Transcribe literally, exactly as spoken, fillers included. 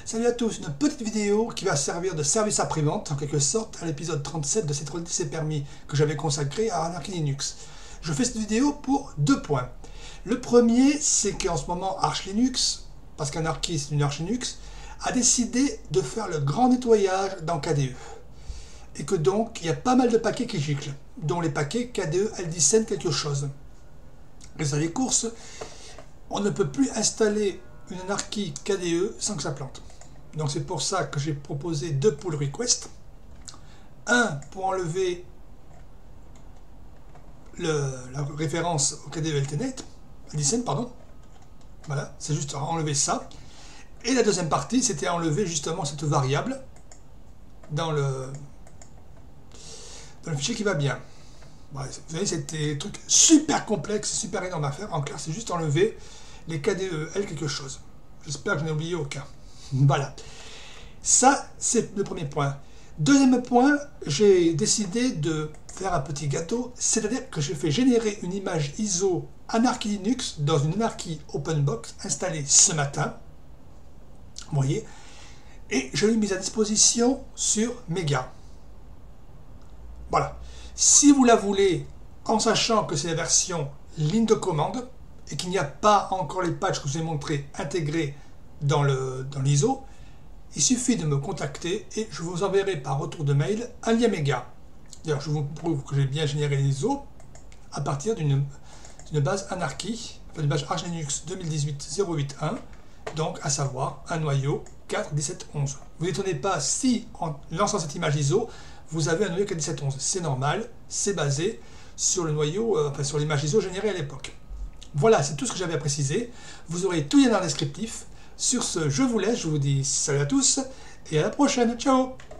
Salut à tous, une petite vidéo qui va servir de service après-vente en quelque sorte à l'épisode trente-sept de cette c'est permis que j'avais consacré à Anarchy Linux. Je fais cette vidéo pour deux points. Le premier, c'est qu'en ce moment Arch Linux, parce qu'Anarchy c'est une Arch Linux, a décidé de faire le grand nettoyage dans K D E. Et que donc il y a pas mal de paquets qui giclent, dont les paquets K D E L dix quelque chose. Résultat des courses, on ne peut plus installer une Anarchy K D E sans que ça plante. Donc c'est pour ça que j'ai proposé deux pull requests. Un pour enlever le, la référence au K D E Alternate, L dix, pardon. Voilà, c'est juste enlever ça. Et la deuxième partie, c'était enlever justement cette variable dans le, dans le fichier qui va bien. Ouais, vous voyez, c'était des trucs super complexes, super énorme à faire. En clair, c'est juste enlever les K D E L quelque chose. J'espère que je n'ai oublié aucun. Voilà. Ça, c'est le premier point. Deuxième point, j'ai décidé de faire un petit gâteau, c'est-à-dire que j'ai fait générer une image I S O Anarchy Linux dans une Anarchy OpenBox installée ce matin. Vous voyez. Et je l'ai mise à disposition sur Mega. Voilà. Si vous la voulez, en sachant que c'est la version ligne de commande, et qu'il n'y a pas encore les patchs que je vous ai montrés intégrés dans le dans l'I S O, il suffit de me contacter et je vous enverrai par retour de mail un lien méga. D'ailleurs, je vous prouve que j'ai bien généré l'I S O à partir d'une base Anarchy, enfin d'une base Arch Linux deux mille dix-huit zéro huit un, donc à savoir un noyau quatre point dix-sept point onze. Vous n'étonnez pas si en lançant cette image I S O, vous avez un noyau quatre point dix-sept point onze. C'est normal, c'est basé sur le noyau, euh, enfin sur l'image I S O générée à l'époque. Voilà, c'est tout ce que j'avais à préciser. Vous aurez tout lien dans le descriptif. Sur ce, je vous laisse, je vous dis salut à tous et à la prochaine. Ciao!